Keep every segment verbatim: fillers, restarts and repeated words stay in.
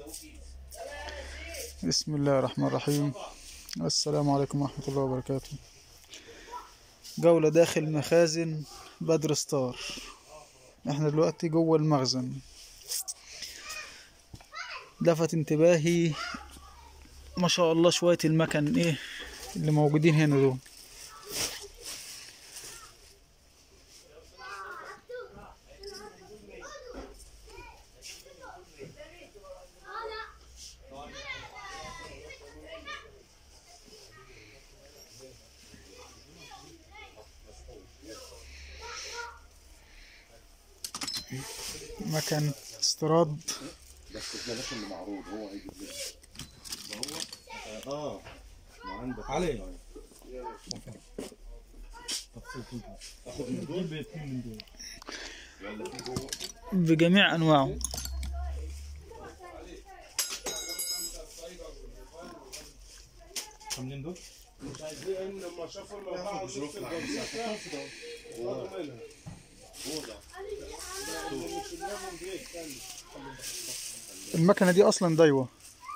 بسم الله الرحمن الرحيم. السلام عليكم ورحمة الله وبركاته. جولة داخل مخازن بدر ستار. احنا دلوقتي جوه المخزن. لفت انتباهي ما شاء الله شوية المكن ايه اللي موجودين هنا دول. مكن استيراد. بس البلاش اللي معروض هو هيجيب لنا هو اه ما عندك علي اخد من دول بيتين من دول ولا في جوه بجميع انواعه. عاملين دول مش عايزين لما شافوا الموقع ظروف المكنة دي اصلا دايوة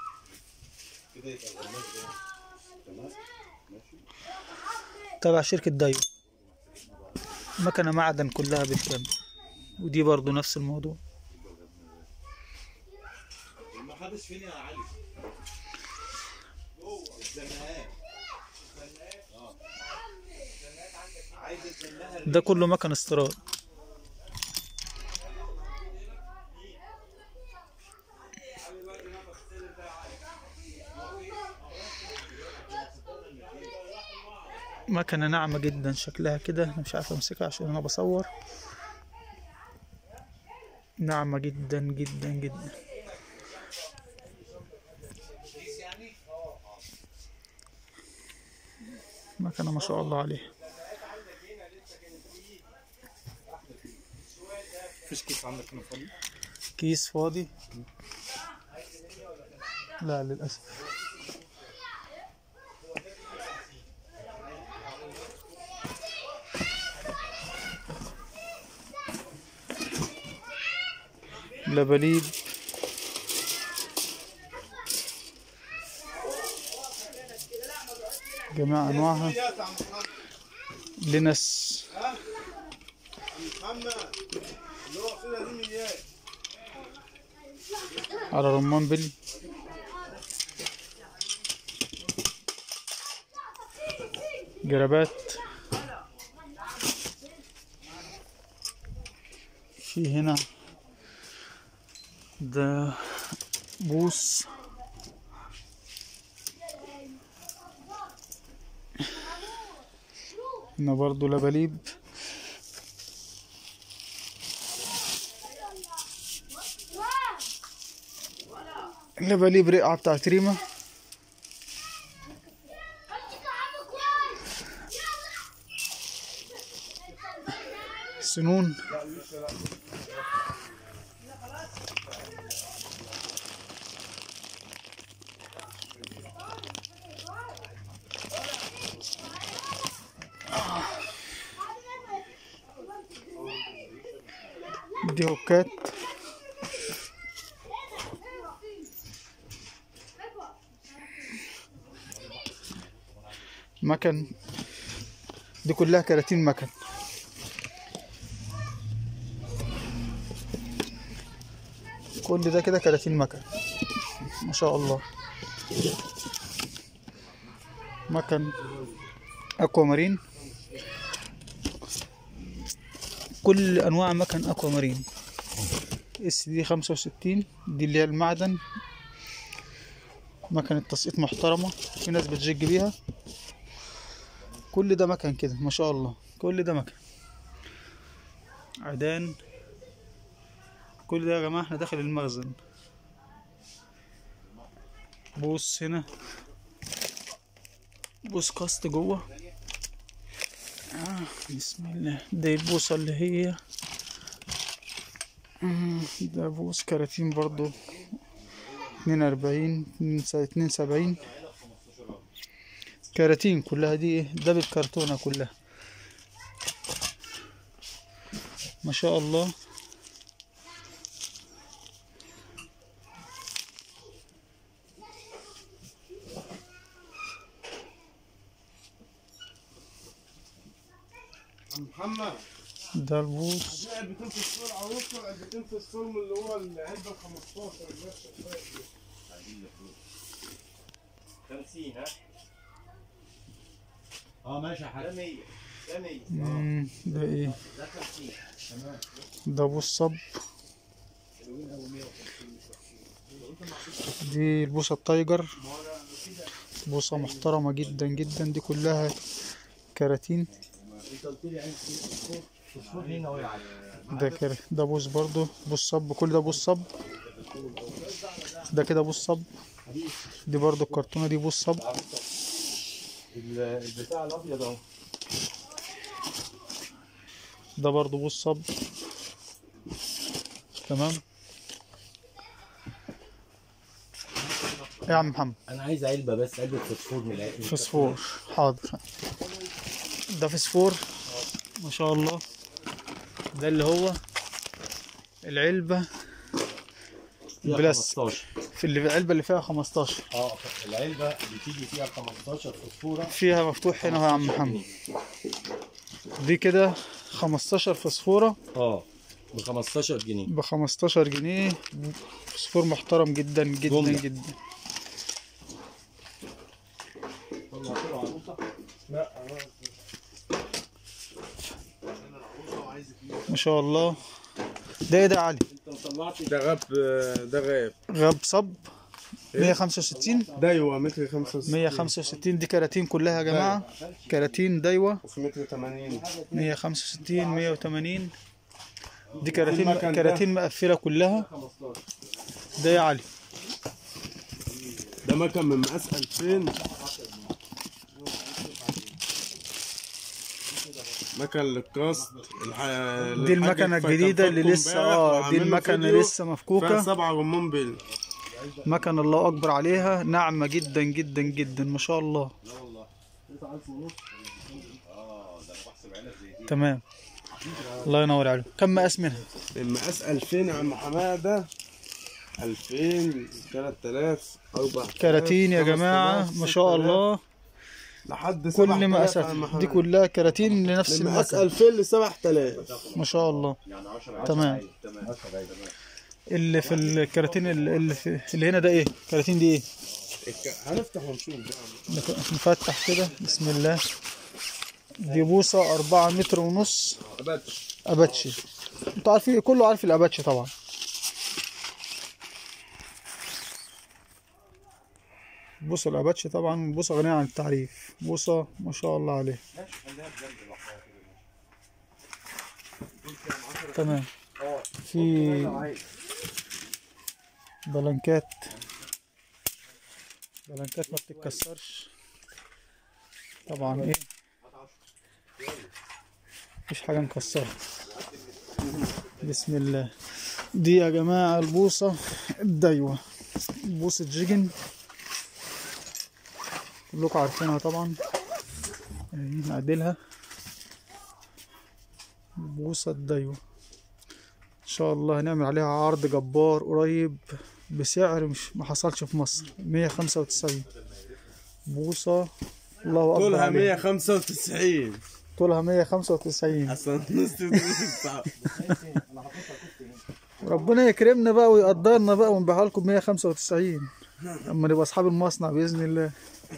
تبع شركة دايوة، مكنة معدن كلها بالكامل. ودي برضو نفس الموضوع. المحابس فين يا علي؟ الزنقات ده كله مكن استيراد. مكنة ناعمة جدا شكلها كده، انا مش عارف امسكها عشان انا بصور. ناعمة جدا جدا جدا. مكنة ما شاء الله عليها. مفيش كيس عندك هنا فاضي؟ كيس فاضي؟ لا للأسف. لبليب جميع انواعها. لنس على رمان بلي. جرابات. في هنا ده بوس. هنا برضو لبليب. لبليب رقعة بتاعت ريمة. سنون. دي هوكات. مكن. دي كلها كراتين مكن. كل ده كده كراتين مكن ما شاء الله. مكن اكوا مارين. كل انواع مكن اكوا مارين. اس دي خمسة وستين دي اللي هي المعدن. مكنة تسقيط محترمة، في ناس بتجيج بيها. كل ده مكن كده ما شاء الله. كل ده مكن عدان. كل ده يا جماعة احنا داخل المخزن. بوص هنا، بوص كاست جوه. آه بسم الله. دي البوصة اللي هي آه ده بوص كراتين برضو اتنين واربعين اتنين وسبعين كراتين كلها. دي ايه ده بالكرتونة كلها ما شاء الله. محمد ده البوص. في علبتين فوسفور عروسه وعلبتين فوسفور من اللي هو العلبه ال خمستاشر اللي هي الشفاف دي. خمسين ها؟ اه ماشي يا ده حاج. مية ده مية. مم، ده ايه؟ ده خمسين. تمام. ده بوص صب. دي البوصة التايجر، بوصة محترمة جدا جدا. دي كلها كراتين. انت قلت لي عايز فوسفور. فوسفور هنا اهو يا علي. ده كده ده بوص برضو، بوص صب. كل ده بوص صب. ده كده بوص صب. دي برضو الكرتونة دي بوص صب. البتاع الابيض اهو. ده برضو بوص صب. تمام. يا عم محمد انا عايز علبه بس، علبه فوسفور من العلبه. فسفور، حاضر. ده فسفور ما شاء الله. ده اللي هو العلبة بلاستيك، في اللي العلبة اللي فيها خمستاشر. اه العلبه بتيجي فيها خمستاشر فوسفوره، فيها مفتوح هنا اهو يا عم محمد. دي كده خمستاشر فسفورة اه ب خمستاشر جنيه. ب خمستاشر جنيه. فسفور محترم جدا جدا جملة. جدا. لا ما شاء الله. ده ايه ده يا علي؟ انت طلعت ده غاب ده غاب غاب صب مية وخمسة وستين. دايوه متر خمسة وستين. مية وخمسة وستين. دي كراتين كلها يا جماعة، كراتين دايوة. وفي متر تمانين. مية وخمسة وستين مية وتمانين. دي كراتين المكن ده. كراتين مقفلة كلها. ده يا علي ده مكن من مقاس ألفين. مكن للكاست. دي المكنة الجديدة اللي لسه اه دي المكنة لسه فيها مفكوكة. سبعة رمان بيل. مكنة الله أكبر عليها، ناعمة جدا جدا جدا ما شاء الله. تمام. الله ينور عليك. كم مقاس منها؟ المقاس ألفين يا عم حماده. ألفين تلاتة آلاف أربعة آلاف كراتين يا جماعة ما شاء الله. لحد كل سبعة آلاف مقاسات يا عم دي حماده. كلها كراتين لنفس من مقاس المكنة ألفين ل سبعة آلاف. ما شاء الله. تمام. اللي في الكراتين اللي, في اللي هنا ده ايه؟ الكراتين دي ايه؟ هنفتح ونشوف بقى. نفتح كده بسم الله. دي بوصة أربعة متر ونص أباتش. أباتشي. انتوا عارفين، كله عارف الأباتشي طبعا. بوصة الأباتشي طبعا بوصة غنية عن التعريف. بوصة ما شاء الله عليها. تمام. في بلانكات، بلانكات ما بتتكسرش طبعا. ايه مفيش حاجة مكسرة. بسم الله. دي يا جماعة البوصة الدايوة، بوصة جيجن كلكم عارفينها طبعا. اهي نعدلها. بوصة الدايوة ان شاء الله هنعمل عليها عرض جبار قريب بسعر مش ما حصلش في مصر. مية وخمسة وتسعين بوصة. الله اكبر طولها عليها. مية وخمسة وتسعين. طولها مية وخمسة وتسعين. اصلا ربنا يكرمنا بقى ويقدرنا بقى ونبيعها لكم مية وخمسة وتسعين اما نبقى اصحاب المصنع باذن الله.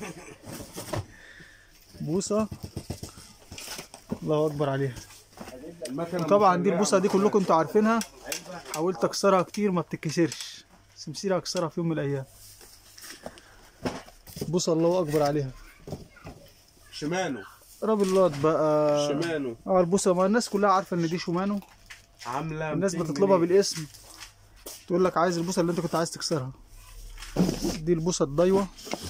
بوصة الله اكبر عليها. طبعا دي البوصة دي كلكم انتوا عارفينها. حاولت اكسرها كتير ما بتتكسرش، سمسيرة اكسرها في يوم من الايام. بوصة الله اكبر عليها. شمانو. رابلات بقى. شمانو. اه البوصة ما الناس كلها عارفة ان دي شمانو. عاملة الناس بتطلبها بالاسم، تقول لك عايز البوصة اللي انت كنت عايز تكسرها. دي البوصة الضيوة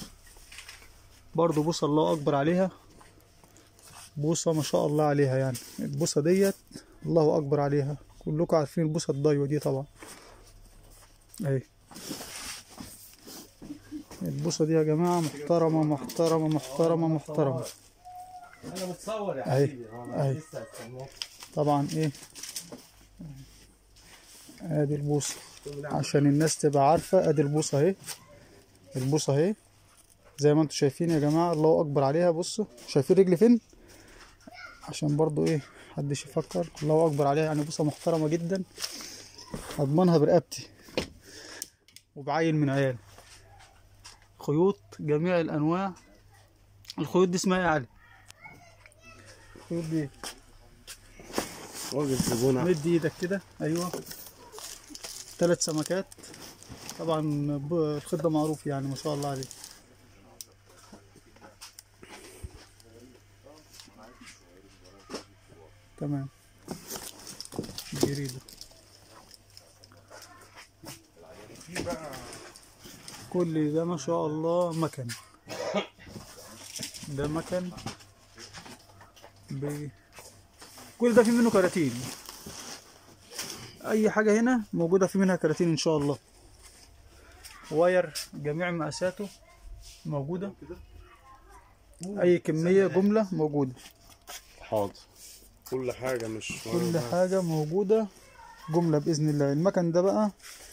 برضو، بوصة الله اكبر عليها. بوصة ما شاء الله عليها يعني. البوصة ديت الله اكبر عليها. كلكم عارفين البوصة الضيوة دي طبعا. اهي البوصة دي يا جماعة محترمة محترمة محترمة محترمة. انا متصور يا اهي حبيبي. اهي طبعا. ايه ادي البوصة عشان الناس تبقى عارفة. ادي البوصة اهي. البوصة اهي زي ما انتم شايفين يا جماعة. الله اكبر عليها. بصوا شايفين رجلي فين؟ عشان برضو ايه محدش يفكر. الله اكبر عليها، يعني بوصه محترمه جدا، اضمنها برقبتي وبعين من عيالي. خيوط جميع الانواع. الخيوط دي اسمها ايه يا علي؟ الخيوط دي راجل زبونه. مد ايدك كده. ايوه، ثلاث سمكات طبعا. الخيط ده معروف يعني، ما شاء الله عليه. تمام. جريدة. كل ده ما شاء الله مكن. ده مكن ب... كل ده في منه كراتين. اي حاجة هنا موجودة في منها كراتين ان شاء الله. واير جميع مقاساته موجودة، اي كمية جملة موجودة. حاضر. كل حاجه مش كل حاجة موجودة جملة بإذن الله. المكن ده بقى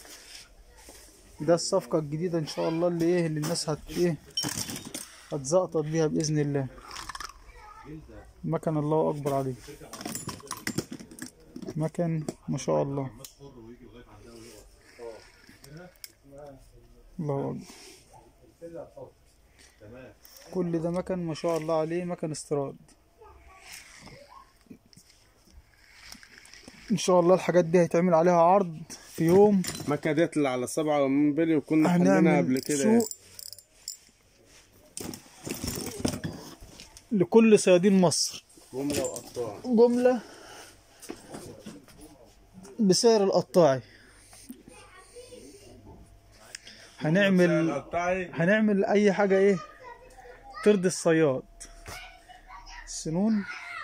ده الصفقة الجديدة ان شاء الله، اللي ايه اللي الناس هت ايه هتزقطط بيها بإذن الله. مكن الله اكبر عليه، مكن ما شاء الله. الله اكبر. كل ده مكن ما شاء الله عليه، مكن استيراد ان شاء الله. الحاجات دي هيتعمل عليها عرض في يوم. المكنه ديت اللي على سبعة من بلي، وكنا حليناها قبل كده. سوق لكل صيادين مصر، جمله وقطاع. جملة بسعر القطاعي. هنعمل هنعمل اي حاجة ايه ترضي الصياد. السنون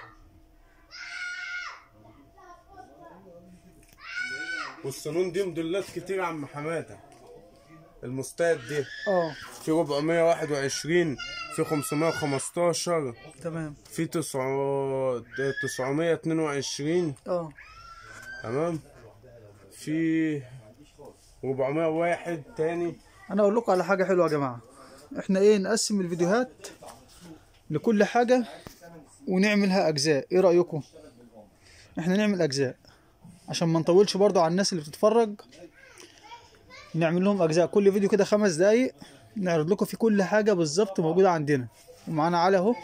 والسنون دي موديلات كتير يا عم حماده. المستاد دي اه في أربعمية وواحد وعشرين، في خمسمية وخمستاشر، تمام، في تسعمية اتنين وعشرين. اه تمام. في أربعمية وواحد تاني. انا اقول لكم على حاجة حلوة يا جماعة. احنا ايه نقسم الفيديوهات لكل حاجة ونعملها اجزاء. ايه رأيكم؟ احنا نعمل اجزاء عشان ما نطولش برضو على الناس اللي بتتفرج. نعمل لهم اجزاء، كل فيديو كده خمس دقايق نعرض لكم في كل حاجة بالظبط موجودة عندنا. ومعانا علي اهو،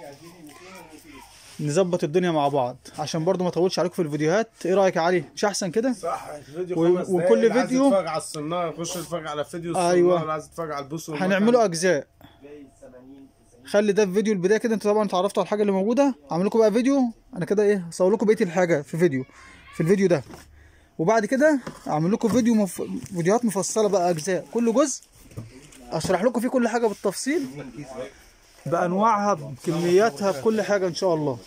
نظبط الدنيا مع بعض عشان برضو ما اطولش عليكم في الفيديوهات. ايه رايك يا علي؟ مش احسن كده؟ صح. الفيديو و... خمس دقايق. وكل اللي عايز فيديو يتفرج على الصناره يخش يتفرج على فيديو الصناره. أيوة. اللي عايز يتفرج على البوس هنعمله اجزاء. خلي ده في فيديو البدايه كده. انتوا طبعا اتعرفتوا على الحاجه اللي موجوده. اعمل لكم بقى فيديو انا كده ايه هصور لكم بقيه الحاجه في فيديو في الفيديو ده. وبعد كده اعمل لكم فيديو مف... فيديوهات مفصله بقى اجزاء. كل جزء اشرح لكم فيه كل حاجه بالتفصيل، بانواعها بكمياتها بكل حاجه ان شاء الله.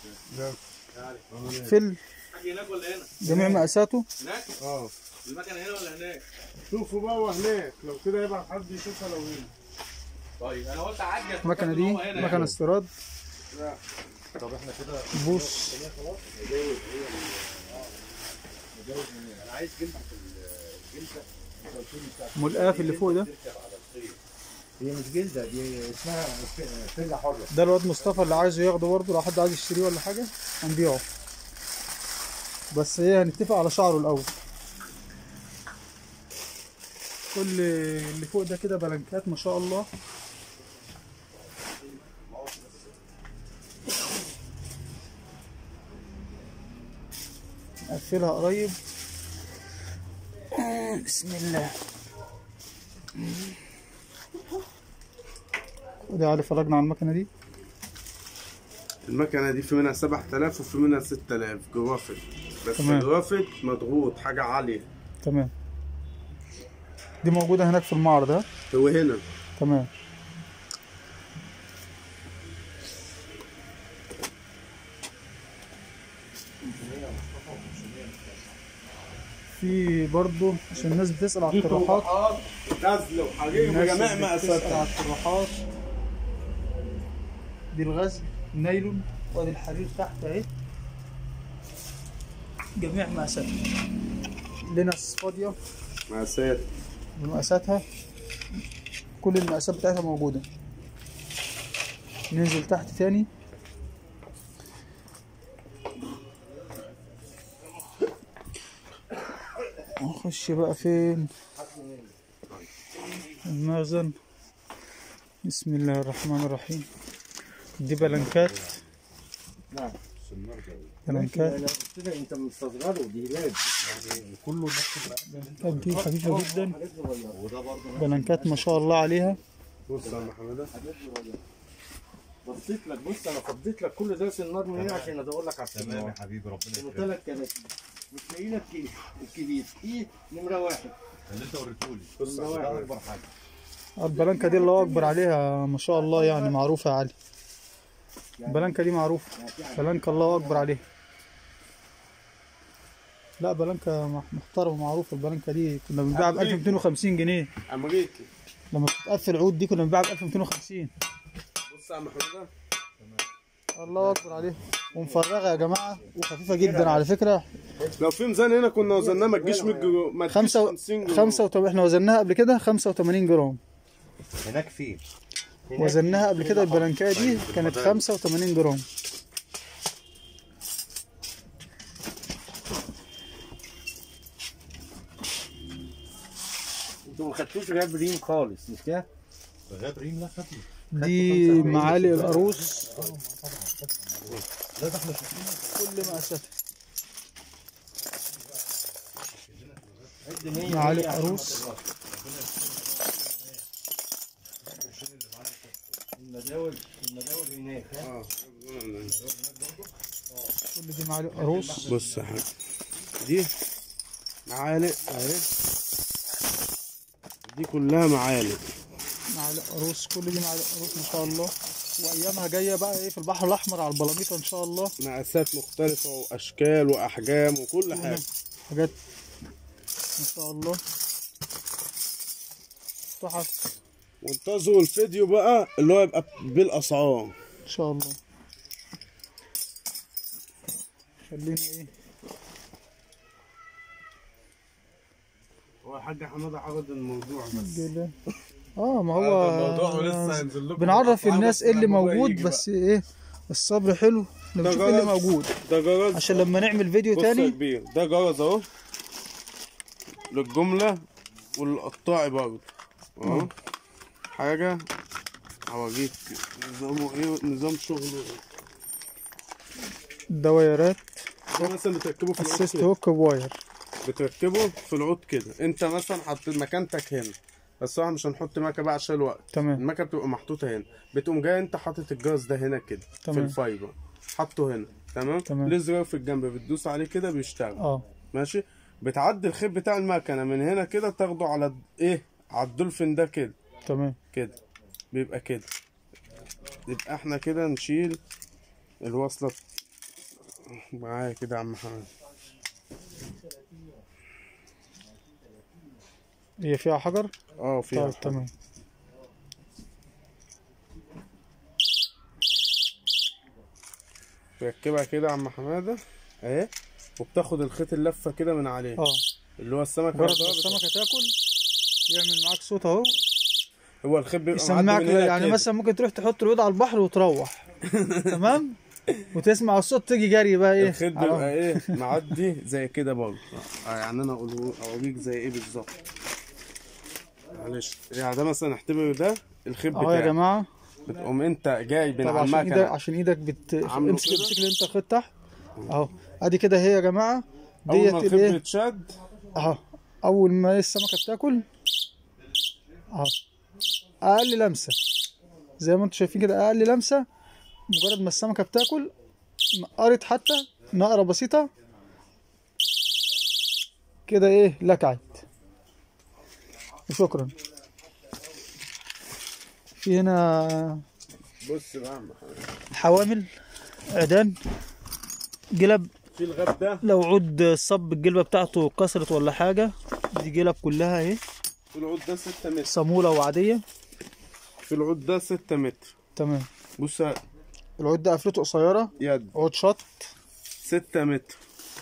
في جميع مقاساته. هناك؟ اه. المكنه هنا ولا هناك؟ شوفوا بقى هناك، لو كده يبقى حد يشوفها لو هنا. طيب انا قلت اعجل. المكنه دي مكنه استيراد. طب احنا كده بوس. انا عايز جلده الجلده ملقاف اللي فوق ده. هي مش جلده، دي اسمها فله حره. ده الواد مصطفى اللي عايزه ياخده برضه، لو حد عايز يشتريه ولا حاجه هنبيعه. بس ايه هنتفق على شعره الاول. كل اللي فوق ده كده بلانكات ما شاء الله. نقفلها قريب. بسم الله. وده علي فرجنا على المكنه دي. المكنه دي في منها سبعة آلاف وفي منها ستة آلاف جرافيك. بس تمام. جرافيك مضغوط حاجه عاليه. تمام. دي موجوده هناك في المعرض. ها هو هنا. تمام. في برضو عشان الناس بتسأل على الطروحات. غزل وحرير بجميع مقاساتها. على الطروحات دي الغزل النايلون، وادي الحرير تحت اهي جميع مقاساتها. لينس فاضية مقاسات بمقاساتها، كل المقاسات بتاعتها موجودة. ننزل تحت تاني. نخش بقى فين؟ المخزن. بسم الله الرحمن الرحيم. دي بلنكات. نعم. بلنكات. انا قلت لك انت مستصغره دي لاد يعني كله نفس بلنكات دي خفيفة جدا. وده برضه بلنكات ما شاء الله عليها. بص يا عم حماده، بصيت لك. بص انا فضيت لك كل ده سنار من هنا عشان ادور لك على تمام السنار. يا حبيبي، ربنا قلت يكرمك. لك كانت بتلاقي لك كيس الكبير ايه نمره واحد. اللي انت وريتهولي بص ده اكبر حاجه. البلنكة دي الله أكبر عليها ما شاء الله، يعني معروفة يا علي. البلنكة دي معروفة، بلنكة الله أكبر عليها. لا بلنكة محترمة معروفة. البلنكة دي كنا بنبيعها ب ألف ومئتين وخمسين جنيه. امريكي. لما بتتقفل عود دي كنا بنبيعها ب ألف ومئتين وخمسين. بص يا عم حماده، الله أكبر عليها. ومفرغة يا جماعة وخفيفة جدا على فكرة. لو في ميزان هنا كنا وزناه ما تجيش مية جرام، ما تجيش خمسة خمسين جرام. خمسة وتم... احنا وزناها قبل كده خمسة وثمانين جرام. هناك فيه وزناها قبل كده البلنكايه دي كانت خمسة وثمانين جرام. انتوا ما خدتوش غاب ريم خالص مش كده؟ غاب ريم. لا خدنا. دي معالق العروس لا ده احنا شفناها كل مقاساتها. قد مية معالق عروس. المداول المداول هناك ها؟ كل دي معالق عروس. بص يا حاج، دي معالق اهي، دي كلها معالق معالق عروس. كل دي معالق عروس ما شاء الله. وايامها جايه بقى ايه في البحر الاحمر على البلاميطه ان شاء الله. مقاسات مختلفة واشكال واحجام وكل حاجة. حاجات ما شاء الله. تحف وانتظروا الفيديو بقى اللي هو يبقى بالاسعار ان شاء الله. خلينا ايه هو الحاج حماده عرض الموضوع بس. جدا. اه ما عرض هو الموضوع ولسه هينزل لكم بنعرف الأسعار الناس بس ايه اللي لما هو موجود يجي بس ايه الصبر حلو. ده نشوف ايه اللي جرس. موجود ده جرس. عشان لما نعمل فيديو بص يا تاني. كبير، ده جرس اهو للجملة والقطاعي برضه اهو. حاجة هوريك نظامه ايه، نظام شغله. الدوايرات ده مثلا بتركبه في العود اسيست كده، هوك بواير. بتركبه في العود كده. انت مثلا حطيت مكانتك هنا، بس احنا مش هنحط مكنه بقى عشان الوقت. تمام المكنه بتبقى محطوطه هنا، بتقوم جاي انت حاطط الجرس ده هنا كده في تمام. الفايبر، حاطه هنا تمام. تمام. ليه زرار في الجنب بتدوس عليه كده بيشتغل. اه ماشي. بتعدي الخيط بتاع المكنه من هنا كده، تاخده على د- ايه على الدولفين ده كده تمام. كده، بيبقى كده. يبقى احنا كده نشيل الوصله معايا كده يا عم محمد. هي فيها حجر. اه فيها. طيب تمام. تركبها كده يا عم حماده اهي، وبتاخد الخيط اللفه كده من عليه اه اللي هو السمكه. مجرد ما السمكه تاكل يعمل معاك صوت اهو، هو الخيط بيبقى يسمعك. معدي من هنا يعني كده. مثلا ممكن تروح تحط العود على البحر وتروح تمام وتسمع الصوت تيجي جري بقى ايه الخيط بيبقى ايه معدي زي كده برضه. آه يعني انا اقول اوريك زي ايه بالظبط. معلش يعني ده مثلا اعتبر ده الخيط اهو يا بتاعك. جماعه. بتقوم انت جاي بين طب على عشان ايدك المكنه عشان ايدك بت عامله امسك كده. امسك انت الخيط تحت اهو. ادي كده هي يا جماعه اول ديت ما الخيط الايه بيتشد اهو. اول ما السمكه بتاكل اهو اقل لمسه زي ما انتم شايفين كده، اقل لمسه مجرد ما السمكه بتاكل نقرت حتى نقره بسيطه كده ايه لكعت وشكرا. في هنا بص بقى يا عم محمد. حوامل عيدان جلب. في الغاب ده، لو عود صب الجلبه بتاعته كسرت ولا حاجه دي جلب كلها اهي. في العود ده ستة متر. صاموله وعاديه. في العود ده ستة متر. تمام. بص العود ده قفلته قصيره. يد عود شط ستة متر.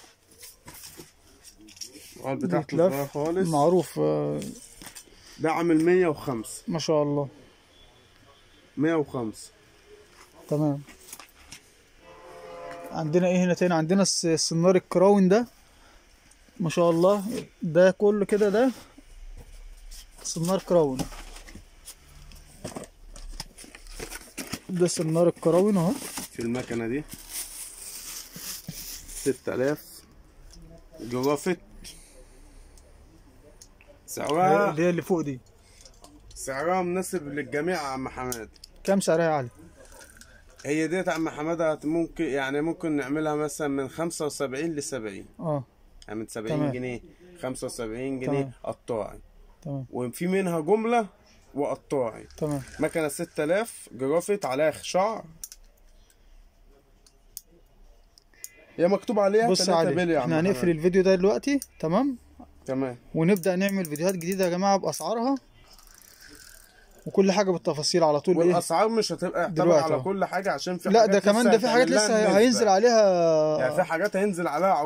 العود بتاعته بيتلف. صغير خالص. معروف آه، ده عامل مية وخمسة. ما شاء الله. مية وخمسة. تمام. عندنا ايه هنا تاني؟ عندنا الس- السنار الكراون ده ما شاء الله. ده كله كده ده سنار كراون. ده سنار الكراون اهو. في المكنة دي ستة آلاف جرافت، سعرها اللي هي اللي فوق دي سعرها مناسب للجميع يا عم حماد. كام سعرها يا علي؟ هي ديت يا عم حمادة ممكن يعني ممكن نعملها مثلا من خمسة وسبعين لسبعين. اه يعني من سبعين تمام. جنيه خمسة وسبعين جنيه تمام. قطاعي، تمام وفي منها جملة وقطاعي. تمام. مكنة ستة آلاف جرافت عليها شعر، هي مكتوب عليها بص يا تلاتة علي، بلي يا عم احنا هنقفل حماد. الفيديو ده دلوقتي تمام، تمام. ونبدأ نعمل فيديوهات جديدة يا جماعة بأسعارها وكل حاجة بالتفاصيل على طول. ايه والاسعار مش هتبقى طبعا دلوقتي على أهو. كل حاجه، عشان في لا حاجات ده كمان لسه ده في حاجات هيتعمل لها لسه النسبة. هينزل عليها. يعني في حاجات هينزل عليها